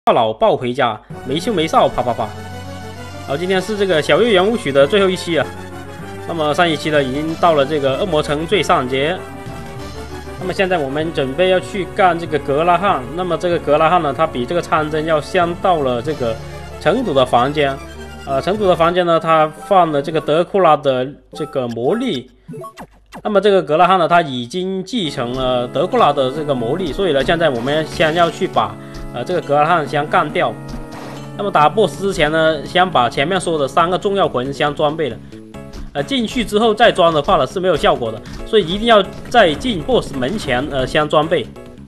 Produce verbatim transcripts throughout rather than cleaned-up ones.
老抱回家，没羞没臊，啪啪啪。好，今天是这个小月圆舞曲的最后一期啊。那么上一期呢，已经到了这个恶魔城最上节。那么现在我们准备要去干这个格拉汉。那么这个格拉汉呢，它比这个参真要先到了这个城主的房间。呃，城主的房间呢，它放了这个德库拉的这个魔力。那么这个格拉汉呢，他已经继承了德库拉的这个魔力，所以呢，现在我们先要去把呃这个格拉汉先干掉。那么打 boss 之前呢，先把前面说的三个重要魂先装备了。呃，进去之后再装的话呢是没有效果的，所以一定要在进 boss 门前呃先装备。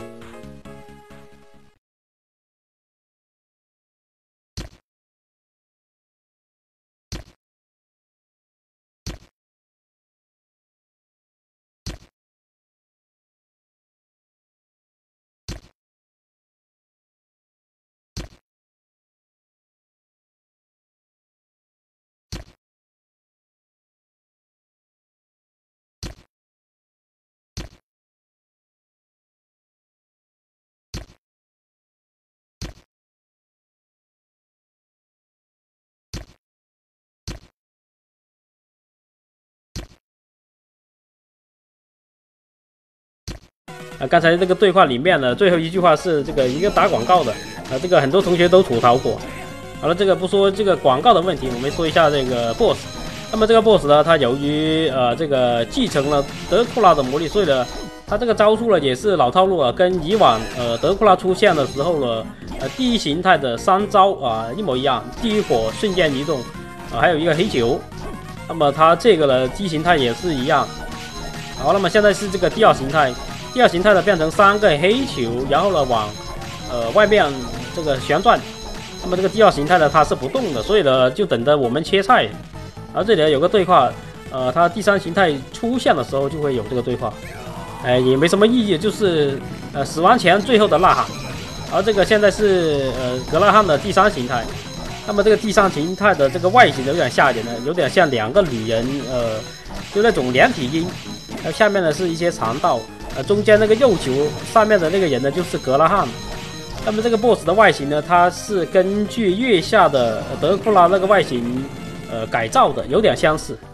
啊，刚才这个对话里面呢，最后一句话是这个一个打广告的，啊，这个很多同学都吐槽过。好了，这个不说这个广告的问题，我们说一下这个 boss。那么这个 boss 呢，他由于呃这个继承了德库拉的魔力，所以呢，他这个招数呢也是老套路啊，跟以往呃德库拉出现的时候呢，呃第一形态的三招啊一模一样，地狱火、瞬间移动啊，还有一个黑球。那么它这个呢第一形态也是一样。好，那么现在是这个第二形态。第二形态呢变成三个黑球，然后呢往呃外面这个旋转。那么这个第二形态呢它是不动的，所以呢就等着我们切菜。然后这里有个对话，呃，它第三形态出现的时候就会有这个对话，哎，也没什么意义，就是呃死亡前最后的呐喊。而这个现在是呃格拉汉的第三形态。那么这个第三形态的这个外形有点吓人呢，有点像两个女人，呃，就那种连体婴。然后下面呢是一些肠道。呃，中间那个右球上面的那个人呢，就是格拉汉。那么这个 boss 的外形呢，它是根据月下的德库拉那个外形，呃，改造的，有点相似。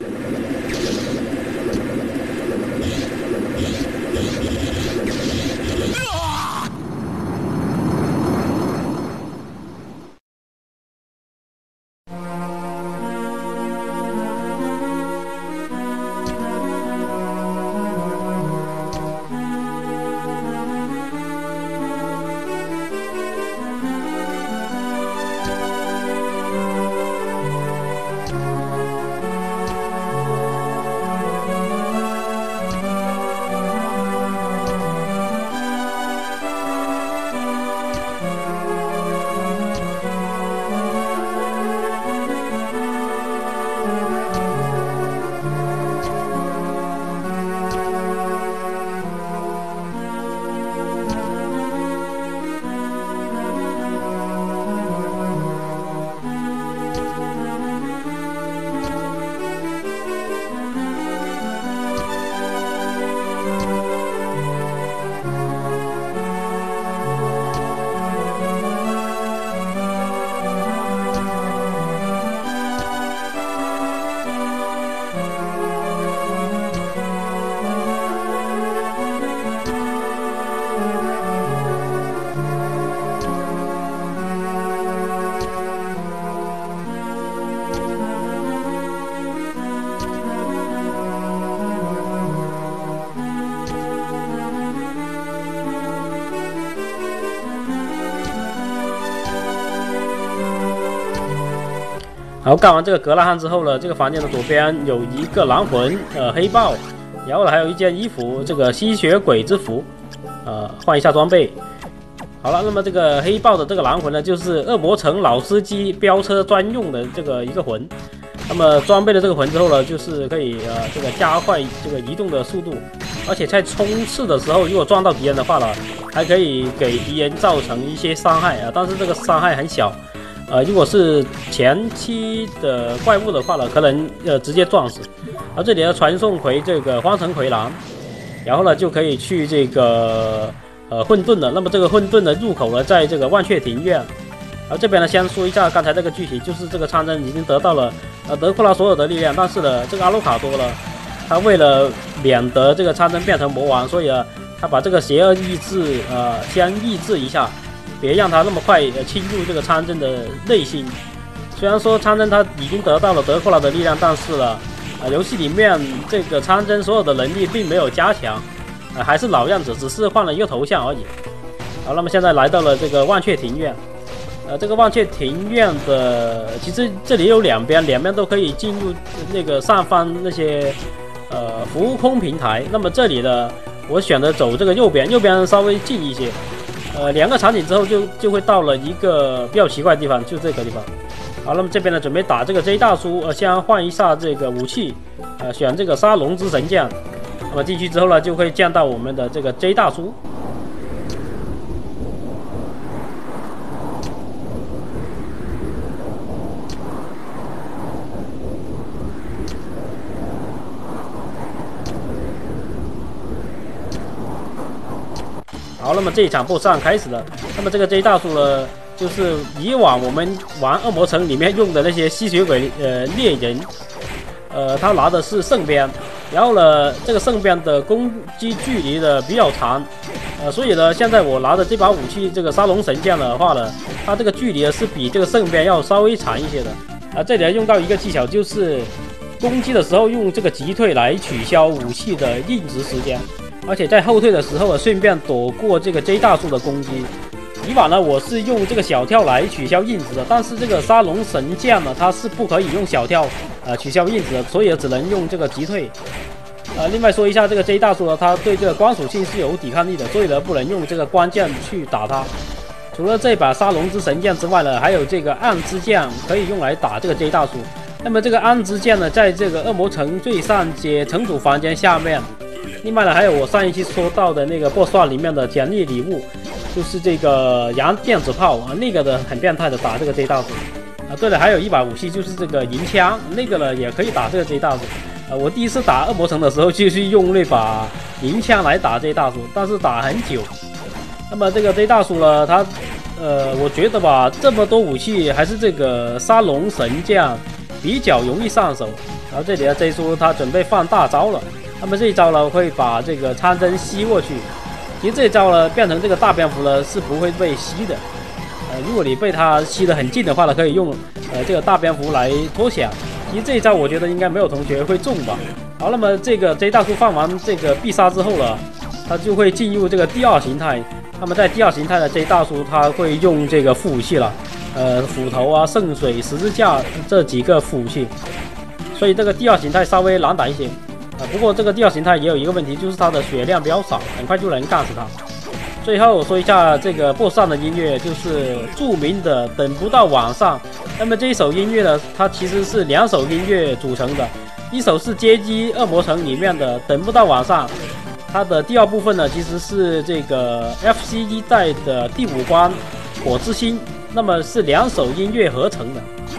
好，干完这个格拉汉之后呢，这个房间的左边有一个狼魂，呃，黑豹，然后呢还有一件衣服，这个吸血鬼之服，呃，换一下装备。好了，那么这个黑豹的这个狼魂呢，就是恶魔城老司机飙车专用的这个一个魂。那么装备了这个魂之后呢，就是可以呃这个加快这个移动的速度，而且在冲刺的时候，如果撞到敌人的话呢，还可以给敌人造成一些伤害啊，但是这个伤害很小。呃，如果是前期的怪物的话呢，可能呃直接撞死。而这里要传送回这个荒城回廊，然后呢就可以去这个呃混沌的。那么这个混沌的入口呢，在这个万雀庭院。而这边呢，先说一下刚才这个剧情，就是这个参真已经得到了呃德库拉所有的力量，但是呢，这个阿鲁卡多呢，他为了免得这个参真变成魔王，所以呢，他把这个邪恶意志呃先抑制一下，别让他那么快呃侵入这个参真的内心。虽然说参真他已经得到了德库拉的力量，但是呢，呃，游戏里面这个参真所有的能力并没有加强，呃，还是老样子，只是换了一个头像而已。好，那么现在来到了这个万雀庭院，呃，这个万雀庭院的其实这里有两边，两边都可以进入那个上方那些呃浮空平台。那么这里呢，我选择走这个右边，右边稍微近一些。呃，两个场景之后就就会到了一个比较奇怪的地方，就这个地方。好，那么这边呢，准备打这个 J 大叔，呃，先换一下这个武器，呃，选这个沙龙之神剑。那么进去之后呢，就会见到我们的这个 J 大叔。好，那么这一场 boss 战开始了。那么这个 J 大叔呢，就是以往我们玩恶魔城里面用的那些吸血鬼呃猎人，呃，他拿的是圣鞭，然后呢，这个圣鞭的攻击距离的比较长，呃，所以呢，现在我拿的这把武器这个沙龙神剑的话呢，它这个距离是比这个圣鞭要稍微长一些的。啊，这里要用到一个技巧，就是攻击的时候用这个击退来取消武器的硬直时间。而且在后退的时候，顺便躲过这个 J 大叔的攻击。以往呢，我是用这个小跳来取消硬直的，但是这个沙龙神剑呢，它是不可以用小跳呃取消硬直的，所以只能用这个击退。呃，另外说一下，这个 J 大叔呢，他对这个光属性是有抵抗力的，所以呢不能用这个光剑去打他。除了这把沙龙之神剑之外呢，还有这个暗之剑可以用来打这个 J 大叔。那么这个暗之剑呢，在这个恶魔城最上阶城主房间下面。另外呢，还有我上一期说到的那个 boss 段里面的奖励礼物，就是这个羊电子炮啊，那个的很变态的打这个 J 大叔啊。对了，还有一把武器就是这个银枪，那个呢也可以打这个 J 大叔啊。我第一次打恶魔城的时候就是用那把银枪来打 J 大叔，但是打很久。那么这个 J 大叔呢，他呃，我觉得吧，这么多武器还是这个沙龙神剑比较容易上手。然后这里的 J 叔他准备放大招了。那么这一招呢，会把这个参真吸过去。其实这一招呢，变成这个大蝙蝠呢是不会被吸的。呃，如果你被它吸得很近的话呢，可以用呃这个大蝙蝠来脱险。其实这一招我觉得应该没有同学会中吧。好，那么这个 J 大叔放完这个必杀之后呢，他就会进入这个第二形态。那么在第二形态的 J 大叔他会用这个副武器了，呃，斧头啊、圣水、十字架这几个副武器。所以这个第二形态稍微难打一些。啊，不过这个第二形态也有一个问题，就是它的血量比较少，很快就能干死它。最后说一下这个 boss 战的音乐，就是著名的等不到晚上。那么这一首音乐呢，它其实是两首音乐组成的，一首是街机恶魔城里面的等不到晚上，它的第二部分呢其实是这个 F C 一代的第五关火之心，那么是两首音乐合成的。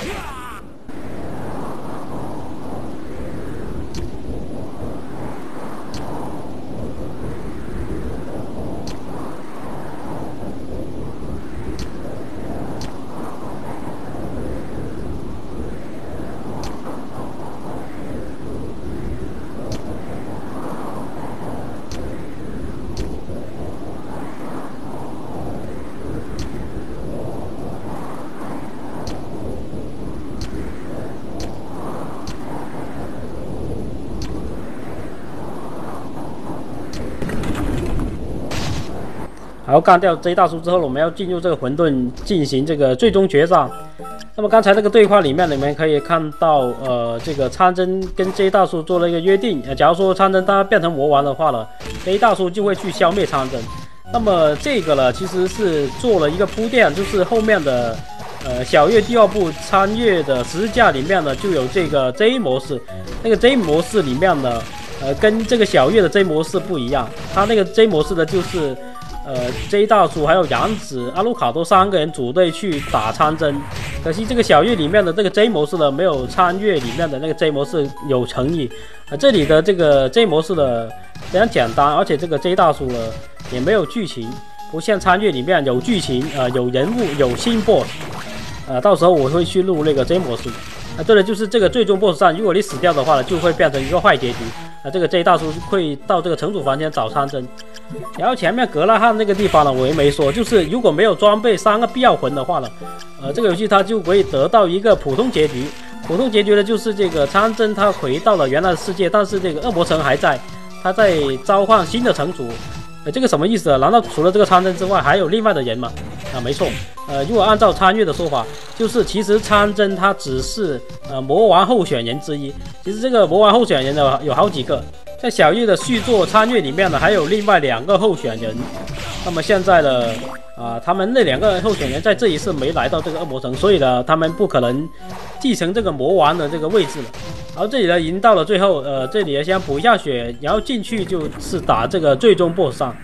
好，干掉 J 大叔之后，我们要进入这个混沌进行这个最终决战。那么刚才这个对话里面，你们可以看到，呃，这个参真跟 J 大叔做了一个约定，呃，假如说参真他变成魔王的话呢 ，J 大叔就会去消灭参真。那么这个呢，其实是做了一个铺垫，就是后面的呃小月第二部穿越的十字架里面呢，就有这个 J 模式。那个 J 模式里面呢，呃，跟这个小月的 J 模式不一样，它那个 J 模式呢，就是呃 J 大叔还有杨子、阿鲁卡多三个人组队去打参真。 可惜这个小月里面的这个 J 模式呢，没有参月里面的那个 J 模式有诚意。啊，这里的这个 J 模式呢非常简单，而且这个 J 大叔呢也没有剧情，不像参月里面有剧情，呃，有人物，有新 boss。呃，到时候我会去录那个 J 模式。啊，对了，就是这个最终 boss 上，如果你死掉的话呢，就会变成一个坏结局。啊，这个 J 大叔会到这个城主房间找参真。然后前面格拉汉那个地方呢，我也没说，就是如果没有装备三个必要魂的话呢，呃，这个游戏它就可以得到一个普通结局。普通结局呢，就是这个参真他回到了原来的世界，但是这个恶魔城还在，他在召唤新的城主。呃，这个什么意思啊？难道除了这个参真之外，还有另外的人吗？啊，没错。呃，如果按照参月的说法，就是其实参真他只是呃魔王候选人之一。其实这个魔王候选人呢有好几个，在小月的续作参月里面呢，还有另外两个候选人。那么现在呢，啊、呃，他们那两个候选人在这一次没来到这个恶魔城，所以呢，他们不可能继承这个魔王的这个位置了。然后这里呢，已经到了最后，呃，这里呢先补一下血，然后进去就是打这个最终 boss 上。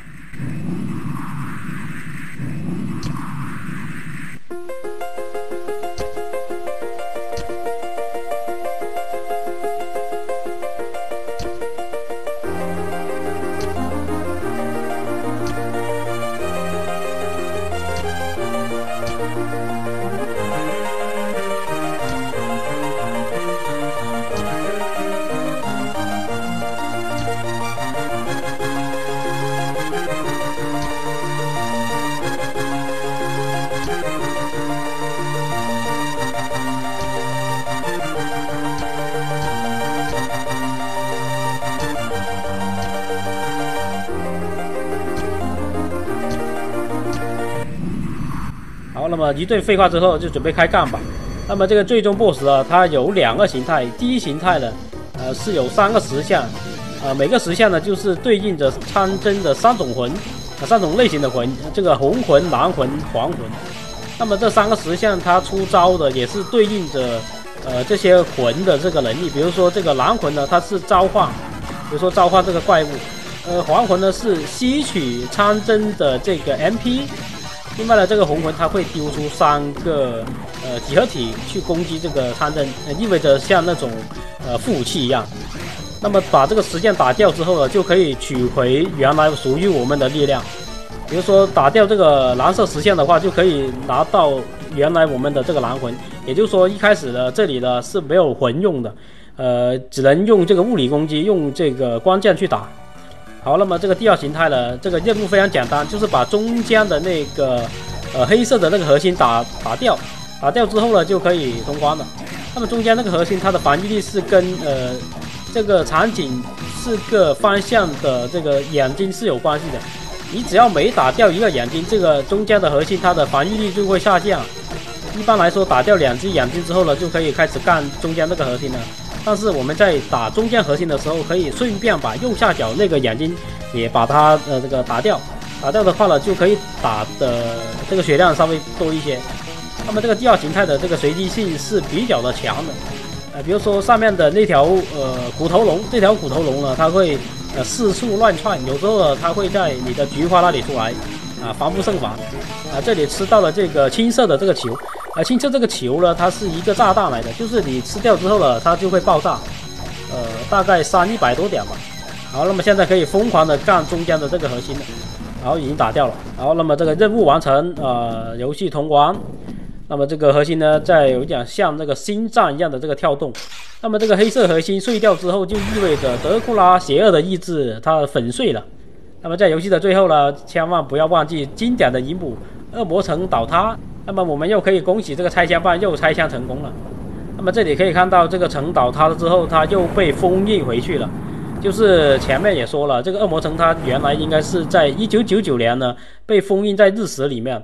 好，那么一顿废话之后，就准备开干吧。那么这个最终 boss 呢，它有两个形态。第一形态呢，呃，是有三个石像，呃，每个石像呢就是对应着参真的三种魂，呃，三种类型的魂，这个红魂、蓝魂、黄魂。那么这三个石像它出招的也是对应着呃这些魂的这个能力。比如说这个蓝魂呢，它是召唤，比如说召唤这个怪物。呃，黄魂呢是吸取参真的这个 M P。另外呢，这个红魂它会丢出三个呃几何体去攻击这个参真，呃，意味着像那种呃副武器一样。那么把这个石像打掉之后呢，就可以取回原来属于我们的力量。比如说打掉这个蓝色石像的话，就可以拿到原来我们的这个蓝魂。也就是说，一开始呢这里呢是没有魂用的，呃，只能用这个物理攻击，用这个光剑去打。好，那么这个第二形态呢，这个任务非常简单，就是把中间的那个呃黑色的那个核心打打掉，打掉之后呢就可以通关了。那么中间那个核心它的防御力是跟呃这个场景四个方向的这个眼睛是有关系的。你只要每打掉一个眼睛，这个中间的核心它的防御力就会下降。一般来说，打掉两只眼睛之后呢，就可以开始干中间那个核心了。但是我们在打中间核心的时候，可以顺便把右下角那个眼睛也把它呃这个打掉，打掉的话呢，就可以打的这个血量稍微多一些。那么这个第二形态的这个随机性是比较的强的，呃，比如说上面的那条呃骨头龙，这条骨头龙呢，它会呃四处乱窜，有时候呢它会在你的菊花那里出来，啊，防不胜防。啊，这里吃到了这个青色的这个球。啊，青色这个球呢，它是一个炸弹来的，就是你吃掉之后呢，它就会爆炸，呃，大概伤一百多点吧。好，那么现在可以疯狂的干中间的这个核心了，然后已经打掉了。好，那么这个任务完成，呃，游戏通关。那么这个核心呢，在有点像那个心脏一样的这个跳动。那么这个黑色核心碎掉之后，就意味着德库拉邪恶的意志它粉碎了。那么在游戏的最后呢，千万不要忘记经典的一幕：恶魔城倒塌。那么我们又可以恭喜这个拆迁办又拆迁成功了。那么这里可以看到，这个城倒塌了之后，它又被封印回去了。就是前面也说了，这个恶魔城它原来应该是在一九九九年呢被封印在日食里面。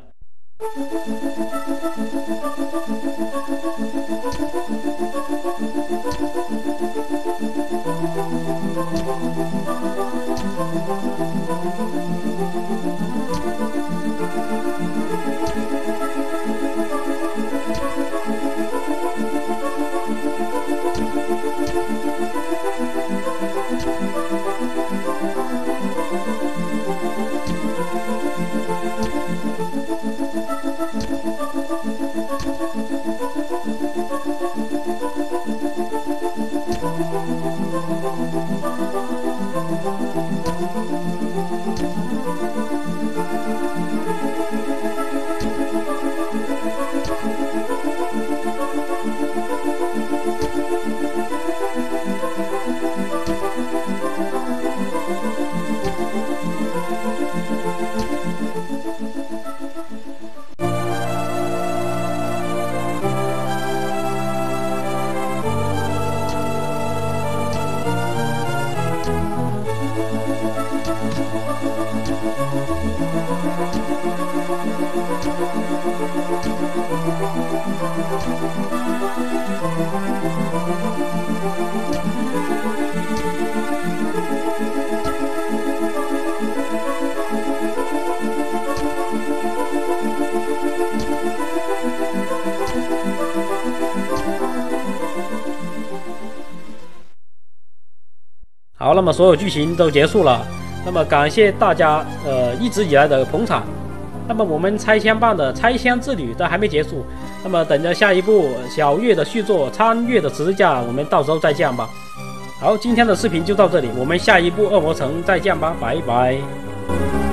好，那么所有剧情都结束了，那么感谢大家呃一直以来的捧场。那么我们拆箱棒的拆箱之旅都还没结束，那么等着下一部小月的续作《穿越的十字架》，我们到时候再见吧。好，今天的视频就到这里，我们下一部恶魔城再见吧，拜拜。